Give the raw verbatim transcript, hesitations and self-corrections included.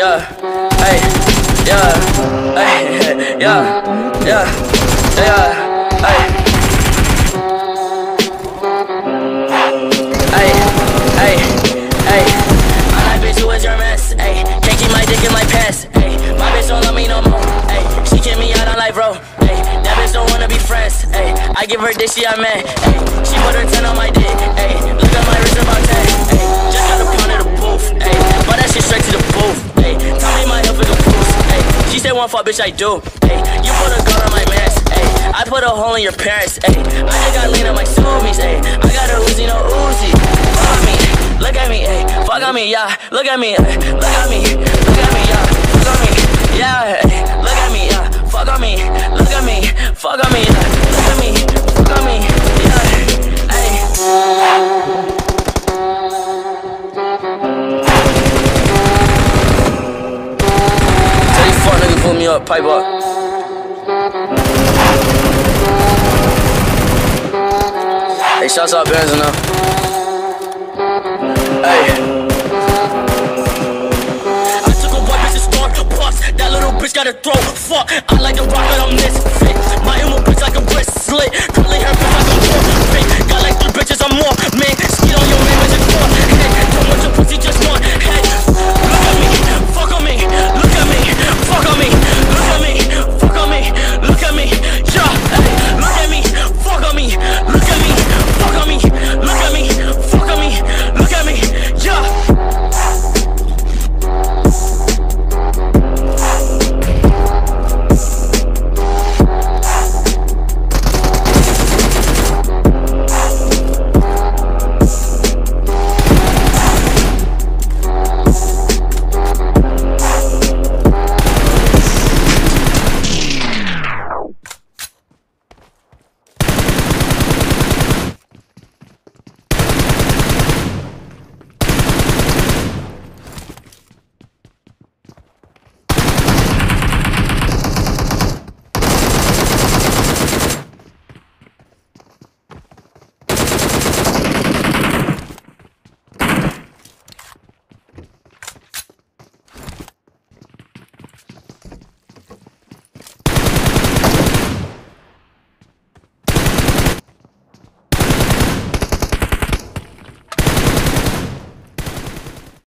yeah, hey, yeah, hey, yeah, yeah, yeah, hey, hey, hey, hey. My life bitch, who is your mess? Hey, can't keep my dick in my pants. Hey, my bitch don't love me no more. Hey, she kick me out on life, bro. Hey, that bitch don't wanna be friends. Hey, I give her dick, she a man. Hey, she put her ten on my dick. Hey, look at my wrist about ten. Hey, just got a pound of the booth. Hey, but that shit straight to the booth. Hey, tell me my health is a boost. Hey, she said one fuck, bitch, I do. Hey, you put a gun on my mans. Hey, I put a hole in your parents. Hey, I just got lean on my zoomies. Hey, I got a Uzi, no Uzi. Fuck on me, look at me. Hey, fuck on me, yeah. Look at me, hey, look at me, look at me, yeah. Fuck on me, yeah. Hey, look at me, yeah. Fuck on me, look at me, fuck on me, yeah. Look at me, fuck on me, yeah. Hey. Tell you fuck niggas pull me up, pipe up. Hey, shouts out Benz now. Hey. I took a white bitch and start puffs. That little bitch got a throat. Fuck, I like to rock it on this.